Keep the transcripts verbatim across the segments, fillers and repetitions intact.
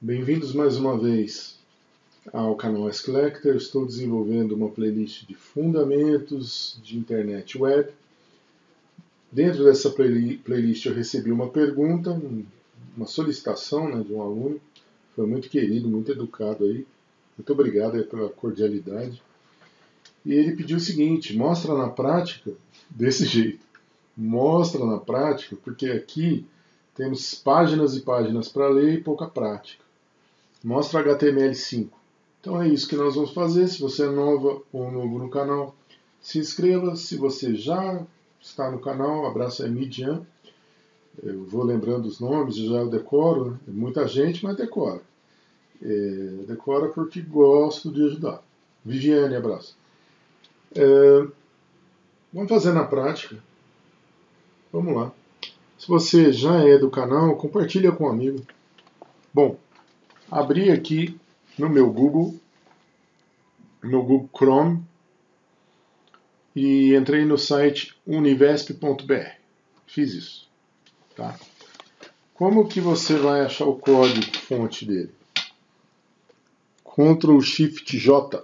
Bem-vindos mais uma vez ao canal Ask Lecter. Estou desenvolvendo uma playlist de fundamentos de internet web. Dentro dessa play playlist eu recebi uma pergunta, uma solicitação, né, de um aluno. Foi muito querido, muito educado aí. Muito obrigado aí pela cordialidade. E ele pediu o seguinte: mostra na prática desse jeito. Mostra na prática, porque aqui temos páginas e páginas para ler e pouca prática. Mostra H T M L cinco. Então é isso que nós vamos fazer. Se você é nova ou novo no canal, se inscreva. Se você já está no canal, abraço aí Midian. Eu vou lembrando os nomes, já eu decoro, né? Muita gente, mas decora. É, decora porque gosto de ajudar. Viviane, abraço. É, vamos fazer na prática. Vamos lá. Se você já é do canal, compartilha com um amigo. Bom, abri aqui no meu Google, no Google Chrome, e entrei no site univesp ponto b r. Fiz isso. Tá? Como que você vai achar o código fonte dele? control shift J.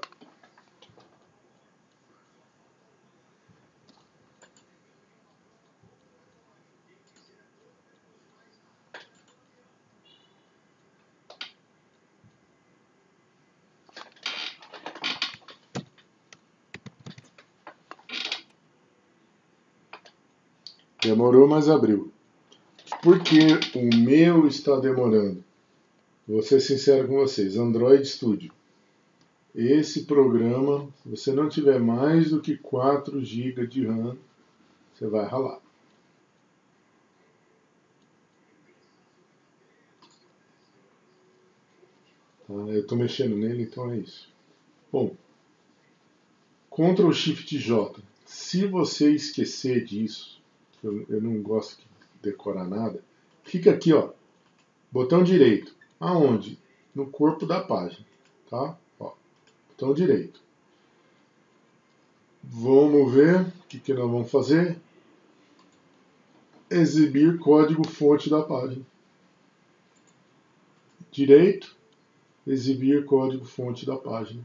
Demorou, mas abriu. Por que o meu está demorando? Vou ser sincero com vocês. Android Studio. Esse programa, se você não tiver mais do que quatro gigas de RAM, você vai ralar. Tá? Eu estou mexendo nele, então é isso. Bom, control shift J. Se você esquecer disso, eu, eu não gosto de decorar nada, fica aqui, ó, botão direito. Aonde? No corpo da página, tá? Ó, botão direito. Vamos ver o que, que nós vamos fazer. Exibir código fonte da página. Direito, exibir código fonte da página.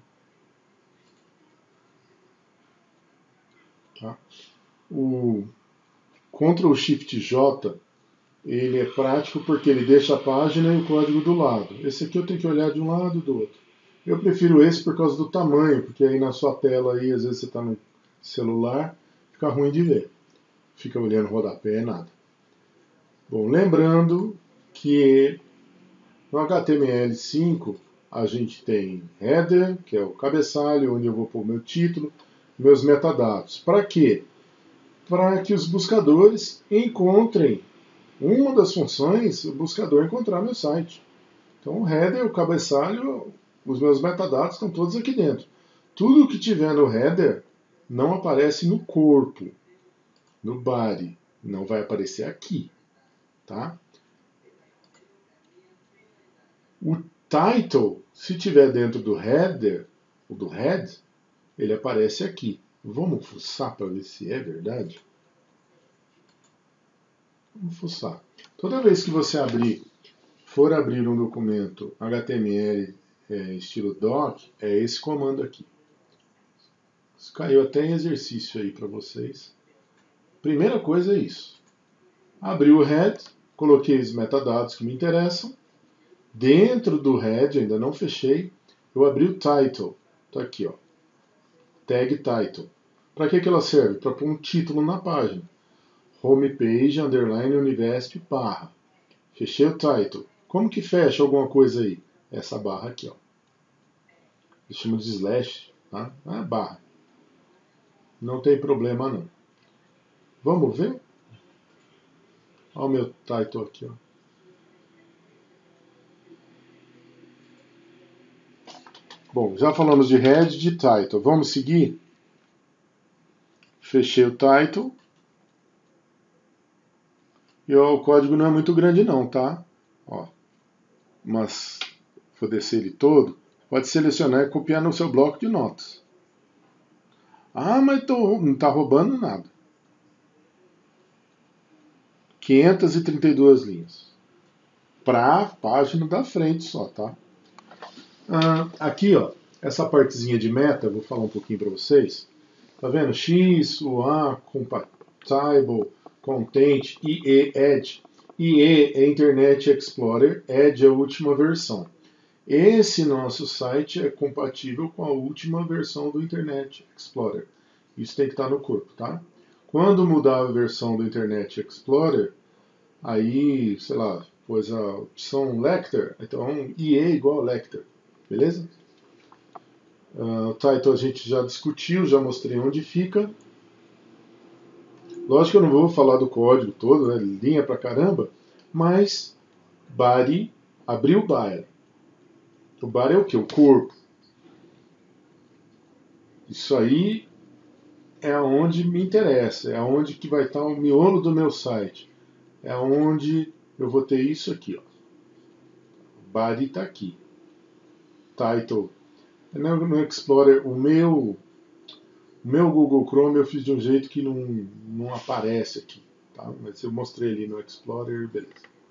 Tá? O control shift J, ele é prático porque ele deixa a página e o código do lado. Esse aqui eu tenho que olhar de um lado e do outro. Eu prefiro esse por causa do tamanho, porque aí na sua tela, aí, às vezes você está no celular, fica ruim de ver. Fica olhando rodapé, nada. Bom, lembrando que no H T M L cinco a gente tem header, que é o cabeçalho, onde eu vou pôr meu título, meus metadados. Para quê? Para que os buscadores encontrem uma das funções, o buscador encontrar meu site. Então o header, o cabeçalho, os meus metadados estão todos aqui dentro. Tudo que tiver no header não aparece no corpo, no body, não vai aparecer aqui. Tá? O title, se tiver dentro do header, ou do head, ele aparece aqui. Vamos fuçar para ver se é verdade? Vamos fuçar. Toda vez que você abrir, for abrir um documento H T M L é, estilo doc, é esse comando aqui. Isso caiu até em exercício aí para vocês. Primeira coisa é isso. Abri o head, coloquei os metadados que me interessam. Dentro do head, ainda não fechei, eu abri o title. Está aqui, ó. Tag title. Para que, que ela serve? Para pôr um título na página. Homepage, underline, univesp, barra. Fechei o title. Como que fecha alguma coisa aí? Essa barra aqui, ó. Eu chamo de slash, tá? É barra. Não tem problema, não. Vamos ver? Olha o meu title aqui, ó. Bom, já falamos de head e de title. Vamos seguir? Fechei o title. E ó, o código não é muito grande não, tá? Ó, mas vou descer ele todo. Pode selecionar e copiar no seu bloco de notas. Ah, mas tô, não está roubando nada. quinhentas e trinta e duas linhas. para a página da frente só, tá? Ah, aqui, ó, essa partezinha de meta, eu vou falar um pouquinho para vocês. Tá vendo? X, U A, Compatible, Content, I E, Edge. I E é Internet Explorer, Edge é a última versão. Esse nosso site é compatível com a última versão do Internet Explorer. Isso tem que estar no corpo, tá? Quando mudar a versão do Internet Explorer, aí, sei lá, pôs a opção Lecter, então I E igual a Lecter, beleza? Uh, o title a gente já discutiu, já mostrei onde fica. Lógico que eu não vou falar do código todo, né? Linha pra caramba, mas body, abrir o body. O body é o que? O corpo. Isso aí é onde me interessa, é onde que vai estar o miolo do meu site. É onde eu vou ter isso aqui, ó. Body está aqui. Title. No Explorer, o meu, o meu Google Chrome eu fiz de um jeito que não, não aparece aqui, tá? Mas eu mostrei ali no Explorer, beleza.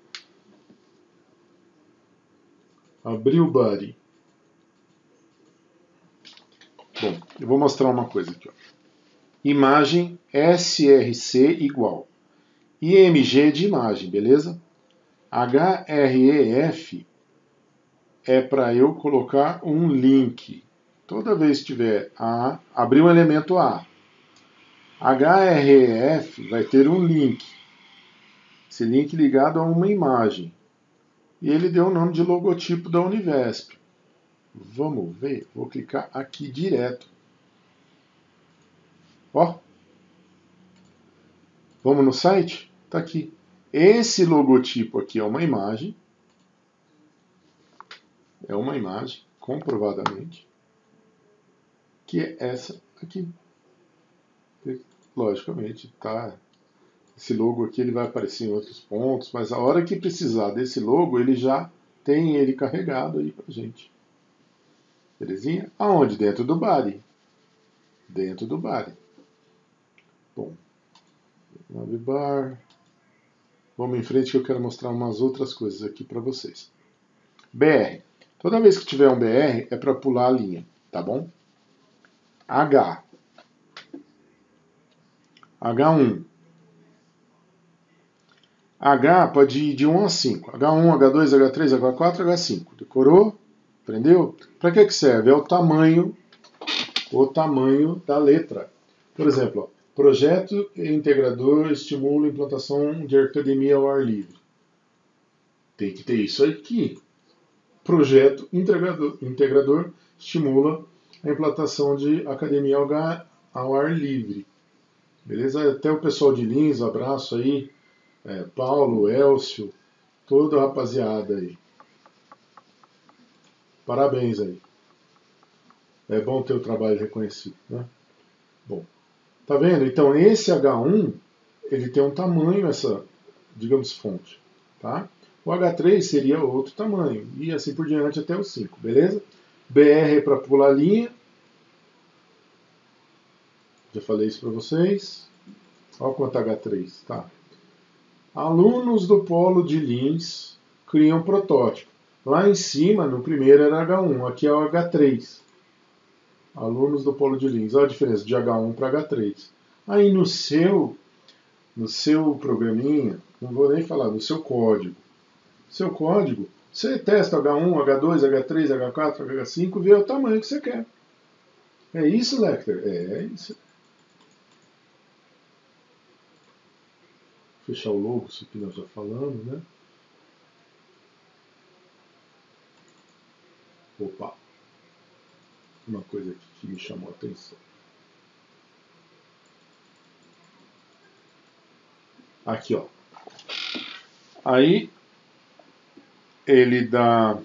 Abri o Body. Bom, eu vou mostrar uma coisa aqui, ó. Imagem S R C igual. I M G de imagem, beleza? H R E F é para eu colocar um link. Toda vez que tiver A, abrir um elemento A. H R E F vai ter um link. Esse link ligado a uma imagem. E ele deu o nome de logotipo da Univesp. Vamos ver. Vou clicar aqui direto. Ó. Vamos no site? Tá aqui. Esse logotipo aqui é uma imagem. É uma imagem, comprovadamente. Que é essa aqui. Logicamente, tá. Esse logo aqui ele vai aparecer em outros pontos, mas a hora que precisar desse logo, ele já tem ele carregado aí pra gente. Belezinha? Aonde? Dentro do body. Dentro do body. Bom. Navbar. Vamos em frente que eu quero mostrar umas outras coisas aqui para vocês. B R. Toda vez que tiver um B R é para pular a linha, tá bom? H. H um. H pode ir de um a cinco. H um, H dois, H três, H quatro, H cinco. Decorou? Aprendeu? Para que que serve? É o tamanho, o tamanho da letra. Por exemplo, ó, projeto integrador estimula a implantação de academia ao ar livre. Tem que ter isso aqui. Projeto integrador, integrador estimula a implantação de academia ao, ao ar livre. Beleza? Até o pessoal de Lins, abraço aí. É, Paulo, Elcio, toda a rapaziada aí. Parabéns aí. É bom ter o trabalho reconhecido, né? Bom, tá vendo? Então esse H um, ele tem um tamanho, essa, digamos, fonte, tá? O H três seria outro tamanho, e assim por diante até o cinco, beleza? B R é para pular linha. Já falei isso para vocês. Olha quanto H três, tá? Alunos do Polo de Lins criam protótipo. Lá em cima, no primeiro era H um, aqui é o H três. Alunos do Polo de Lins. Olha a diferença de H um para H três. Aí no seu, no seu programinha, não vou nem falar, no seu código. Seu código, você testa H um, H dois, H três, H quatro, H cinco, vê o tamanho que você quer. É isso, Lecter? É, é isso. Vou fechar o logo, isso aqui nós já falamos, né? Opa! Uma coisa aqui que me chamou a atenção. Aqui, ó. Aí ele dá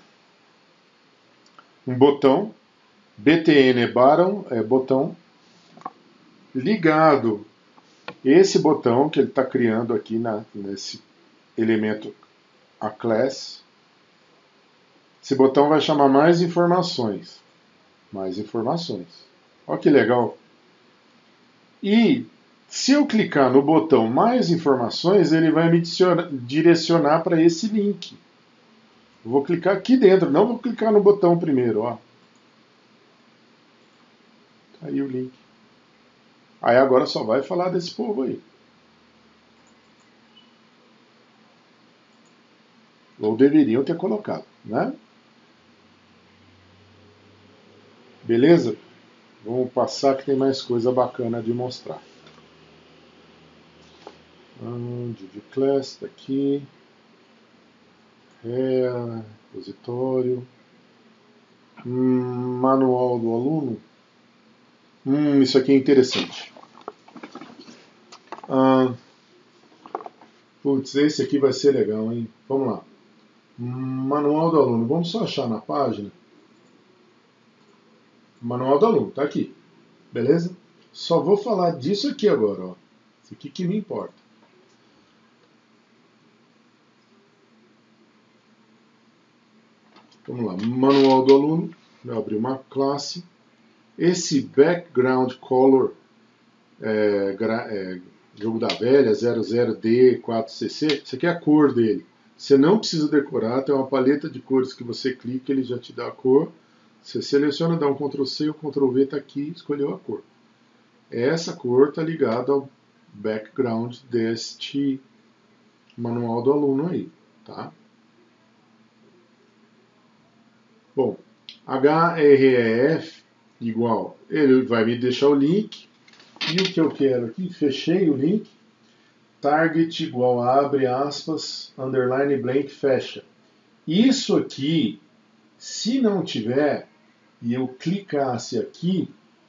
um botão, B T N bottom, é botão, ligado. Esse botão que ele está criando aqui na, nesse elemento a class, esse botão vai chamar mais informações. Mais informações. Olha que legal. E se eu clicar no botão mais informações, ele vai me direcionar para esse link. Eu vou clicar aqui dentro, não vou clicar no botão primeiro, ó. Tá aí o link. Aí agora só vai falar desse povo aí. Ou deveriam ter colocado, né? Beleza? Vamos passar que tem mais coisa bacana de mostrar. Um, D V Class, tá aqui. É, repositório. Hum, manual do aluno. Hum, isso aqui é interessante. Ah, putz, esse aqui vai ser legal, hein? Vamos lá. Manual do aluno. Vamos só achar na página. Manual do aluno, tá aqui. Beleza? Só vou falar disso aqui agora, ó. Isso aqui que me importa. Vamos lá. Manual do aluno. Vou abrir uma classe. Esse background color é, é, jogo da velha zero zero D quatro C C, isso aqui é a cor dele. Você não precisa decorar, tem uma paleta de cores que você clica, ele já te dá a cor. Você seleciona, dá um control C, o control V está aqui, escolheu a cor. Essa cor está ligada ao background deste manual do aluno aí, tá? Bom, href igual, ele vai me deixar o link, e o que eu quero aqui, fechei o link, target igual a abre aspas, underline blank, fecha. Isso aqui, se não tiver, e eu clicasse aqui,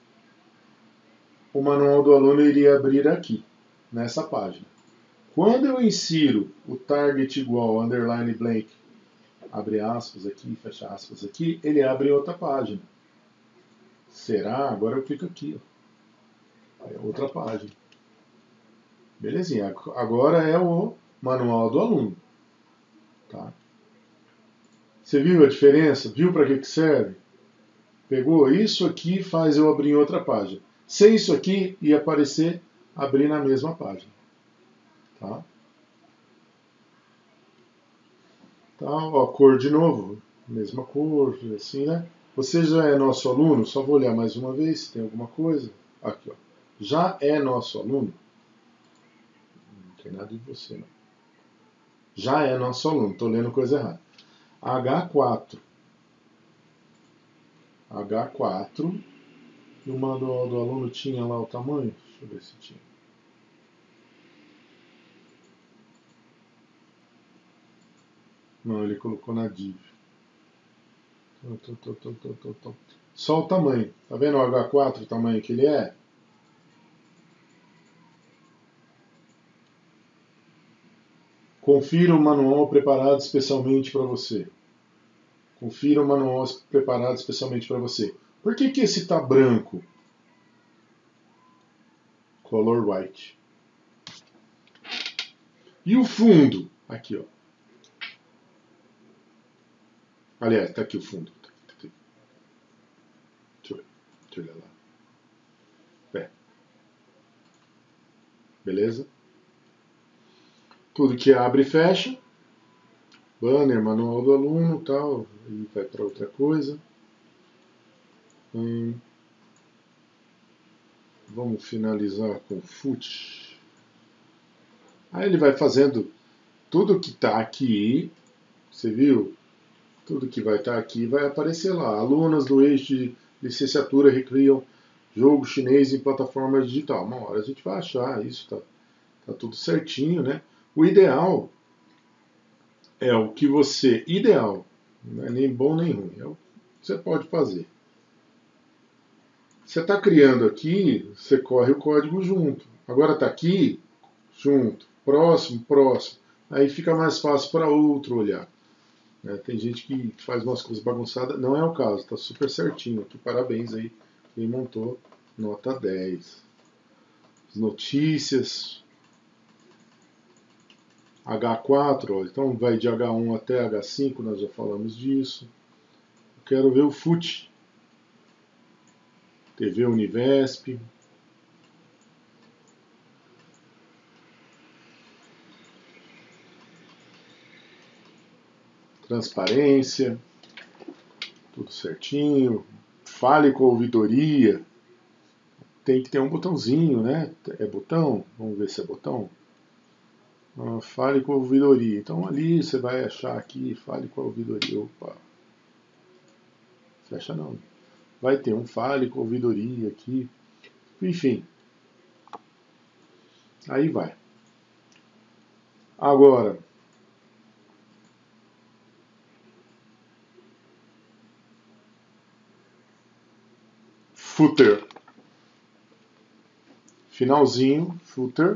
o manual do aluno iria abrir aqui, nessa página. Quando eu insiro o target igual a underline blank, abre aspas aqui, fecha aspas aqui, ele abre em outra página. Será? Agora eu clico aqui, ó. Aí é outra página. Belezinha. Agora é o manual do aluno. Tá? Você viu a diferença? Viu para que, que serve? Pegou? Isso aqui faz eu abrir em outra página. Sem isso aqui, ia aparecer abrir na mesma página. Tá? Tá, ó, cor de novo. Mesma cor, assim, né? Você já é nosso aluno? Só vou olhar mais uma vez se tem alguma coisa. Aqui, ó. Já é nosso aluno? Não tem nada de você, não. Já é nosso aluno. Estou lendo coisa errada. H quatro. H quatro. E o manual do aluno tinha lá o tamanho? Deixa eu ver se tinha. Não, ele colocou na div. Só o tamanho. Tá vendo o H quatro, o tamanho que ele é? Confira o manual preparado especialmente para você. Confira o manual preparado especialmente para você. Por que que esse tá branco? Color white. E o fundo? Aqui, ó. Aliás, tá aqui o fundo. Deixa eu ver. Deixa eu olhar lá. É. Beleza? Tudo que abre e fecha. Banner, manual do aluno, tal. E vai para outra coisa. Hum. Vamos finalizar com o foot. Aí ele vai fazendo tudo que está aqui. Você viu? Tudo que vai estar aqui vai aparecer lá. Alunas do eixo de licenciatura recriam jogo chinês em plataforma digital. Uma hora a gente vai achar isso, tá, tá tudo certinho, né? O ideal é o que você... Ideal, não é nem bom nem ruim, é o que você pode fazer. Você está criando aqui, você corre o código junto. Agora está aqui, junto. Próximo, próximo. Aí fica mais fácil para outro olhar. É, tem gente que faz umas coisas bagunçadas, não é o caso, está super certinho aqui, parabéns aí, quem montou, nota dez. As notícias, H quatro, ó, então vai de H um até H cinco, nós já falamos disso. Eu quero ver o F U T, T V Univesp. transparência, tudo certinho. Fale com a ouvidoria. Tem que ter um botãozinho, né? É botão? Vamos ver se é botão. Ah, fale com a ouvidoria. Então ali você vai achar aqui, fale com a ouvidoria. Opa. Fecha não. Vai ter um fale com a ouvidoria aqui. Enfim. Aí vai. Agora. Footer. Finalzinho, footer.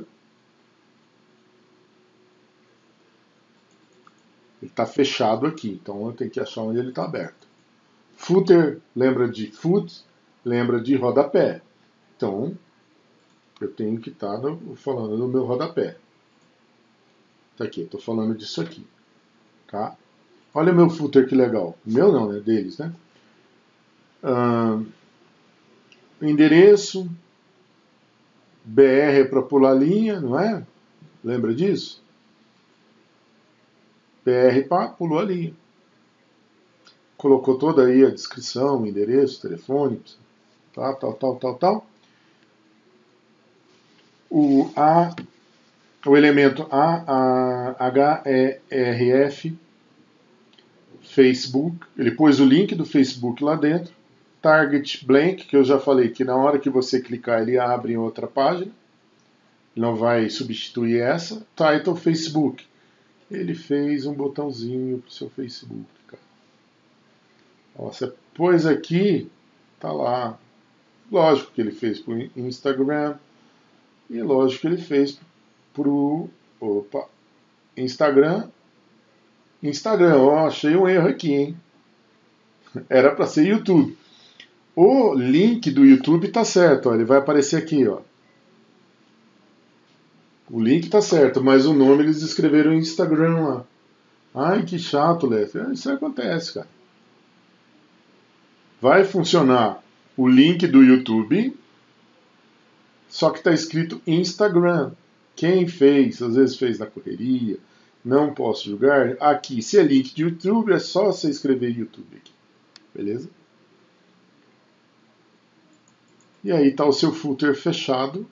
Ele está fechado aqui, então eu tenho que achar onde ele está aberto. Footer lembra de foot, lembra de rodapé. Então, eu tenho que estar tá falando do meu rodapé. Tá aqui, eu estou falando disso aqui. Tá? Olha meu footer que legal. Meu não, né? Deles, né? Ah, endereço. B R é para pular linha, não é? Lembra disso? B R, pá, pulou a linha. Colocou toda aí a descrição, o endereço, telefone, tal, tal, tal, tal, tal. O A, o elemento A, a H E R F, Facebook, ele pôs o link do Facebook lá dentro. Target blank, que eu já falei que na hora que você clicar ele abre em outra página. Ele não vai substituir essa. Title Facebook. Ele fez um botãozinho para o seu Facebook, cara. Ó, você pôs aqui, tá lá. Lógico que ele fez para o Instagram. E lógico que ele fez para o opa, Instagram. Instagram, ó, achei um erro aqui, hein? Era para ser YouTube. O link do YouTube tá certo, ó, ele vai aparecer aqui, ó. O link tá certo, mas o nome eles escreveram em Instagram lá. Ai, que chato, Lef. Isso acontece, cara. Vai funcionar o link do YouTube, só que tá escrito Instagram. Quem fez, às vezes fez na correria, não posso julgar. Aqui, se é link de YouTube, é só você escrever YouTube aqui. Beleza? E aí está o seu footer fechado.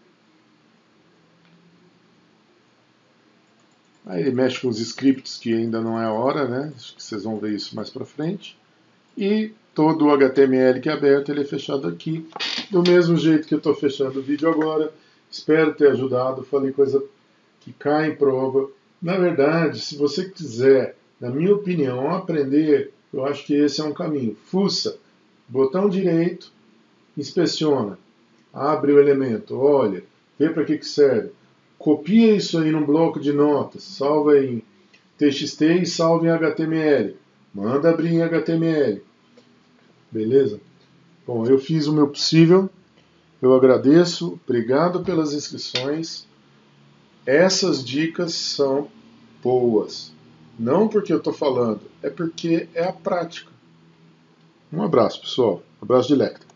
Aí ele mexe com os scripts, que ainda não é a hora, né? Acho que vocês vão ver isso mais para frente. E todo o H T M L que é aberto, ele é fechado aqui. Do mesmo jeito que eu estou fechando o vídeo agora. Espero ter ajudado. Falei coisa que cai em prova. Na verdade, se você quiser, na minha opinião, aprender, eu acho que esse é um caminho. Fuça, botão direito, inspeciona. Abre o elemento, olha, vê para que, que serve. Copia isso aí num bloco de notas, salva em T X T e salva em H T M L. Manda abrir em H T M L. Beleza? Bom, eu fiz o meu possível. Eu agradeço. Obrigado pelas inscrições. Essas dicas são boas. Não porque eu estou falando, é porque é a prática. Um abraço, pessoal. Um abraço de Lecter.